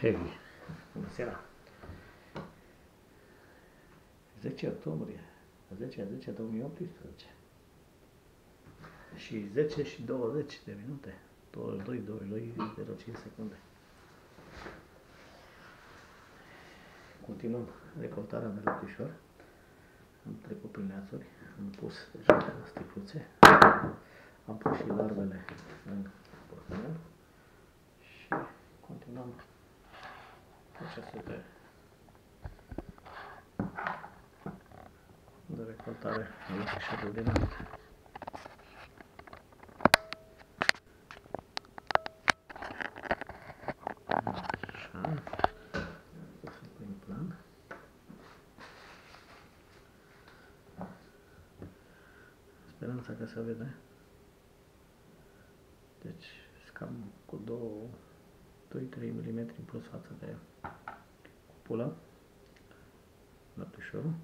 Heavy. Bună seara! 10 octombrie, 10/10/2018 și 10 și 20 de minute, 22:05 secunde. Continuăm recoltarea de lăptișor. Am trecut prin neațuri, am pus deja sticluțe, am pus și larvele în portmonel și continuăm procesul de recoltare a lăptișorului din apă. Așa, pus în prim plan. Speranța că se vede. Deci, cam cu 2-3 mm în plus față de cupulă, lăptișorul.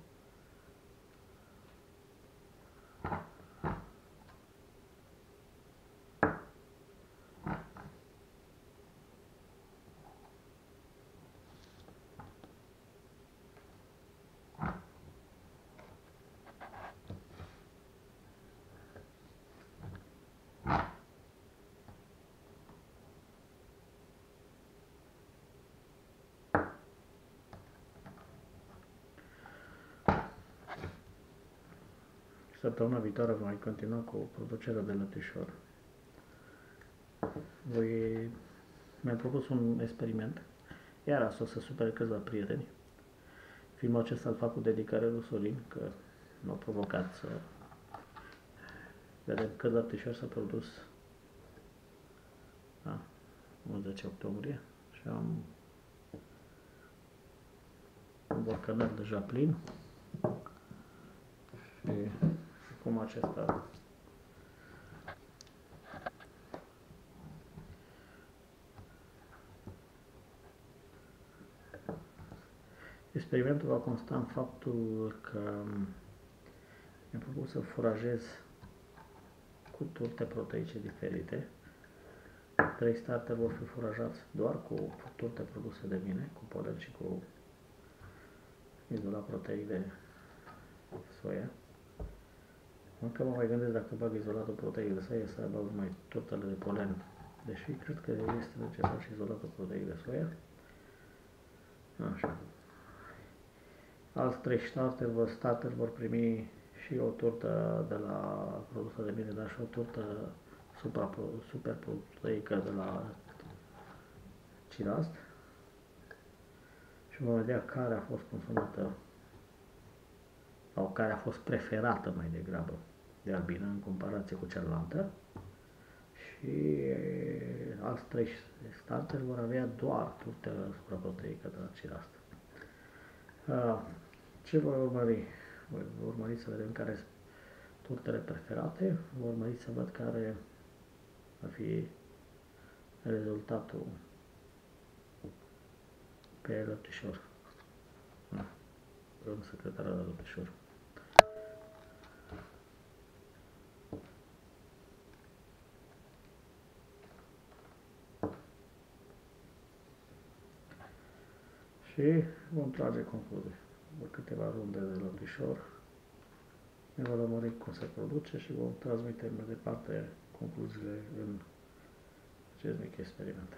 Săptămâna viitoare voi continua cu producerea de lăptișor. Mi-am propus un experiment, iar asta o să supere câțiva prieteni. Filmul acesta îl fac cu dedicare lui Sorin, că m-a provocat să vedem cât lăptișor s-a produs 10 octombrie și am un borcanel deja plin și cum acesta experimentul va consta în faptul că mi-am propus să furajez cu turte proteice diferite. 3 starter vor fi furajați doar cu turte produse de mine, cu polen și cu izolat proteic de soia. Încă mă mai gândesc dacă bag izolatul proteic de soia să bag numai turtele de polen, deși cred că este necesar și izolatul proteic de soia. Așa. Alți 3 starter vor primi și o turtă de la produsă de mine, dar și o turtă super proteică de la Cirast. Și vom vedea care a fost consumată sau care a fost preferată mai degrabă de albină în comparație cu cealaltă. Și alți 3 starter vor avea doar turtă supraproteică de la Cirast. Ce voi urmări? Voi urmări să vedem care sunt turtele preferate, voi urmări să văd care va fi rezultatul pe lăptișor. În secretarea de lăptișor. Și vom trage concluzii. După câteva runde de lăptișor, ne vom lămuri cum se produce și vom transmite mai departe concluziile în acest mic experiment.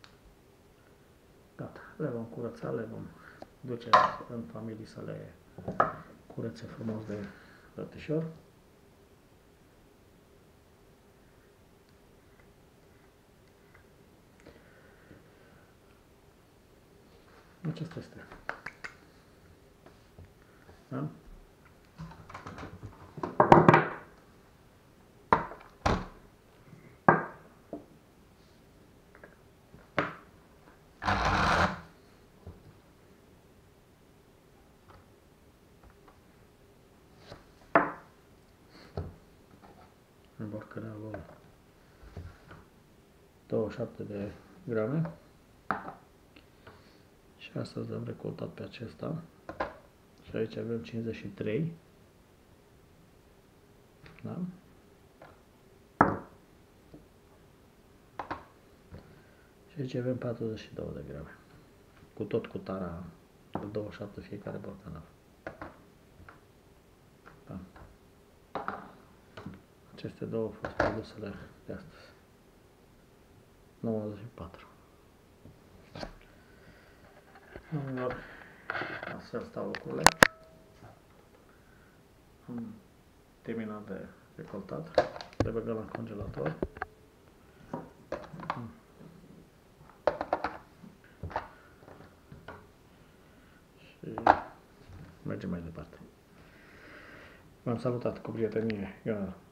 Gata, le vom curăța, le vom duce în familie să le curețe frumos de lăptișor. Acesta este. Da? În borcanelul 27 de grame. Și astăzi am recoltat pe acesta. Și aici avem 53. Da? Și aici avem 42 de grame. cu tot cu tara de 27 fiecare borcanaf. Da. Aceste două au fost produsele de astăzi. 94. Domnilor, astfel stau lucrurile. Am terminat de recoltat, le băgăm la congelator. Și mergem mai departe. V-am salutat cu prietenie, Ioana.